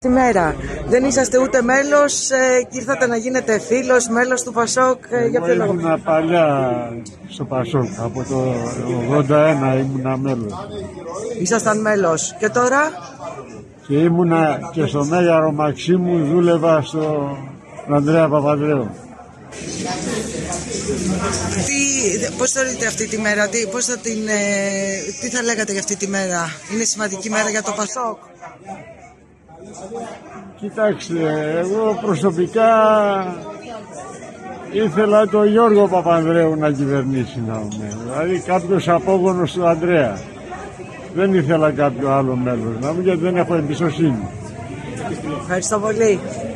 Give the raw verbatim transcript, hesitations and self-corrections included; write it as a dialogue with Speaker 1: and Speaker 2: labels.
Speaker 1: Σήμερα δεν είσαστε ούτε μέλος ε, και ήρθατε να γίνετε φίλος, μέλος του Πασόκ. Ε, για ποιο λόγο?
Speaker 2: Ήμουνα παλιά στο Πασόκ, από το ογδόντα ένα ήμουνα μέλος.
Speaker 1: Ήσασταν μέλος και τώρα?
Speaker 2: Και ήμουνα και στο Μέγαρο Μαξίμου, δούλευα στο Ανδρέα Παπανδρέου.
Speaker 1: Τι, πώς θεωρείτε αυτή τη μέρα, τι, πώς θα την, ε, τι θα λέγατε για αυτή τη μέρα? Είναι σημαντική μέρα για το Πασόκ?
Speaker 2: Κοιτάξτε, εγώ προσωπικά ήθελα τον Γιώργο Παπανδρέου να κυβερνήσει, να πούμε. Δηλαδή κάποιος απόγονος του Ανδρέα. Δεν ήθελα κάποιο άλλο μέλος, να μου, γιατί δεν έχω εμπιστοσύνη.
Speaker 1: Ευχαριστώ πολύ.